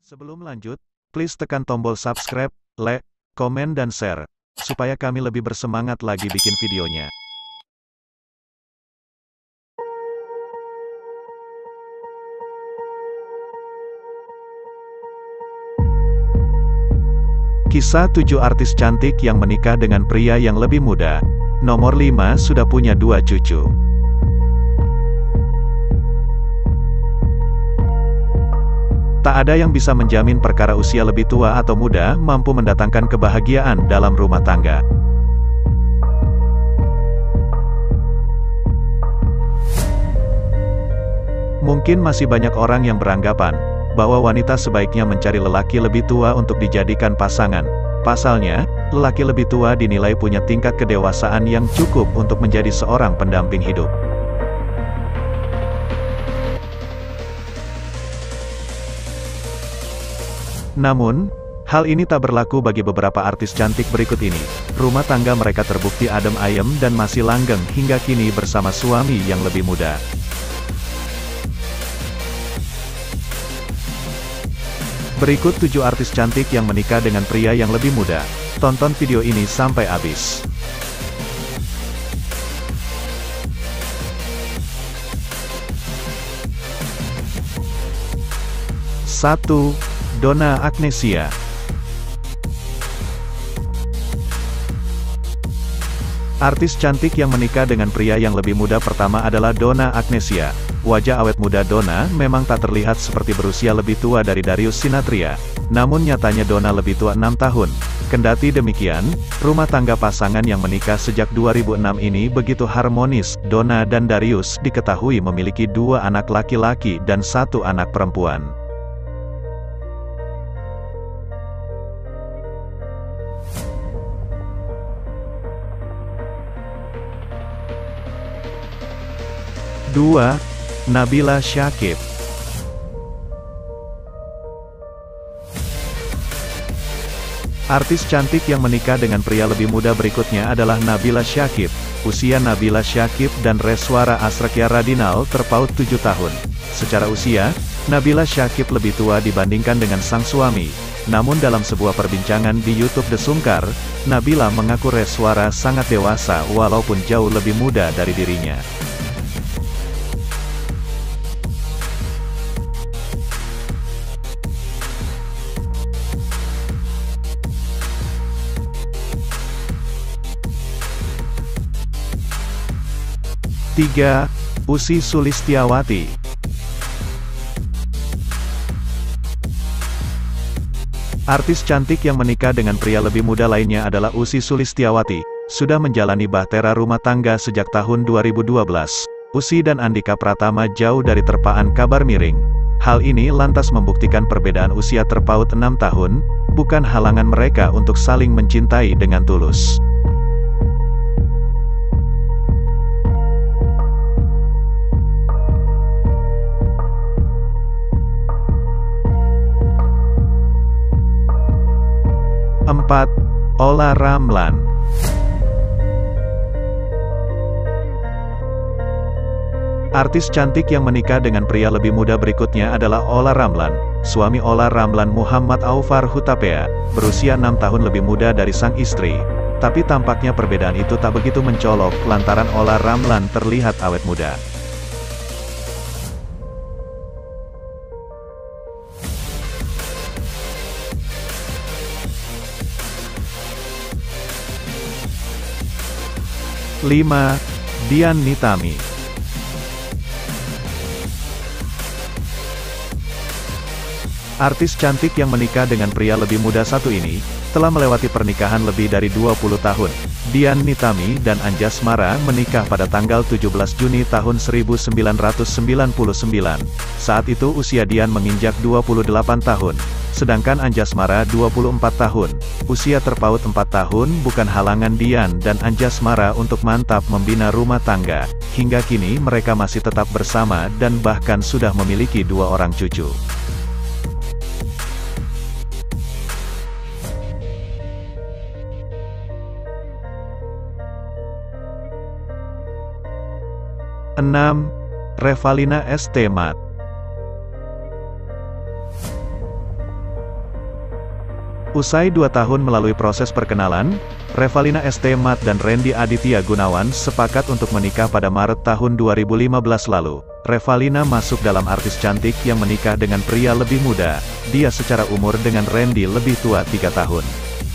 Sebelum lanjut, please tekan tombol subscribe, like, komen dan share, supaya kami lebih bersemangat lagi bikin videonya. Kisah 7 artis cantik yang menikah dengan pria yang lebih muda. Nomor 5 sudah punya 2 cucu. Tak ada yang bisa menjamin perkara usia lebih tua atau muda mampu mendatangkan kebahagiaan dalam rumah tangga. Mungkin masih banyak orang yang beranggapan bahwa wanita sebaiknya mencari lelaki lebih tua untuk dijadikan pasangan. Pasalnya, lelaki lebih tua dinilai punya tingkat kedewasaan yang cukup untuk menjadi seorang pendamping hidup. Namun, hal ini tak berlaku bagi beberapa artis cantik berikut ini. Rumah tangga mereka terbukti adem ayem dan masih langgeng hingga kini bersama suami yang lebih muda. Berikut 7 artis cantik yang menikah dengan pria yang lebih muda. Tonton video ini sampai habis. 1. Donna Agnesia. Artis cantik yang menikah dengan pria yang lebih muda pertama adalah Donna Agnesia. Wajah awet muda Donna memang tak terlihat seperti berusia lebih tua dari Darius Sinathrya. Namun nyatanya Donna lebih tua 6 tahun. Kendati demikian, rumah tangga pasangan yang menikah sejak 2006 ini begitu harmonis. Donna dan Darius diketahui memiliki 2 anak laki-laki dan 1 anak perempuan. Dua, Nabila Syakib. Artis cantik yang menikah dengan pria lebih muda berikutnya adalah Nabila Syakib. Usia Nabila Syakib dan Reswara Asrakia Radinal terpaut 7 tahun. Secara usia, Nabila Syakib lebih tua dibandingkan dengan sang suami. Namun dalam sebuah perbincangan di YouTube The Sungkar, Nabila mengaku Reswara sangat dewasa walaupun jauh lebih muda dari dirinya. Tiga, Ussy Sulistyawati. Artis cantik yang menikah dengan pria lebih muda lainnya adalah Ussy Sulistyawati. Sudah menjalani bahtera rumah tangga sejak tahun 2012. Ussy dan Andhika Pratama jauh dari terpaan kabar miring. Hal ini lantas membuktikan perbedaan usia terpaut 6 tahun, bukan halangan mereka untuk saling mencintai dengan tulus. 4. Olla Ramlan. Artis cantik yang menikah dengan pria lebih muda berikutnya adalah Olla Ramlan. Suami Olla Ramlan Muhammad Aufar Hutapea, berusia 6 tahun lebih muda dari sang istri. Tapi tampaknya perbedaan itu tak begitu mencolok lantaran Olla Ramlan terlihat awet muda. 5. Dian Nitami. Artis cantik yang menikah dengan pria lebih muda satu ini, telah melewati pernikahan lebih dari 20 tahun. Dian Nitami dan Anjasmara menikah pada tanggal 17 Juni tahun 1999. Saat itu usia Dian menginjak 28 tahun. Sedangkan Anjasmara 24 tahun. Usia terpaut 4 tahun bukan halangan Dian dan Anjasmara untuk mantap membina rumah tangga. Hingga kini mereka masih tetap bersama dan bahkan sudah memiliki 2 orang cucu. Enam, Revalina S. Temat. Usai 2 tahun melalui proses perkenalan, Revalina S. Temat dan Randy Aditya Gunawan sepakat untuk menikah pada Maret tahun 2015 lalu. Revalina masuk dalam artis cantik yang menikah dengan pria lebih muda. Dia secara umur dengan Randy lebih tua 3 tahun.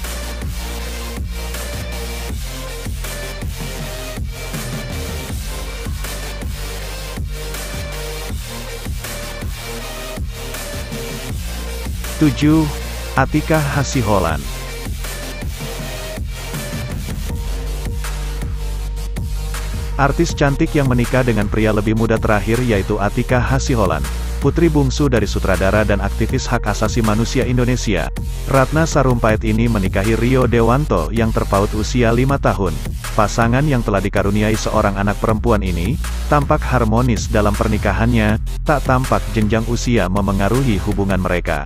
Tujuh, Atika Hasiholan. Artis cantik yang menikah dengan pria lebih muda terakhir yaitu Atika Hasiholan, putri bungsu dari sutradara dan aktivis hak asasi manusia Indonesia, Ratna Sarumpait ini menikahi Rio Dewanto yang terpaut usia 5 tahun. Pasangan yang telah dikaruniai seorang anak perempuan ini, tampak harmonis dalam pernikahannya, tak tampak jenjang usia memengaruhi hubungan mereka.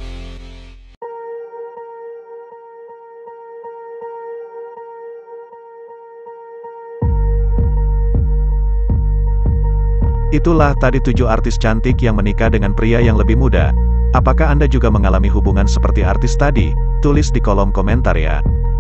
Itulah tadi 7 artis cantik yang menikah dengan pria yang lebih muda. Apakah Anda juga mengalami hubungan seperti artis tadi? Tulis di kolom komentar ya.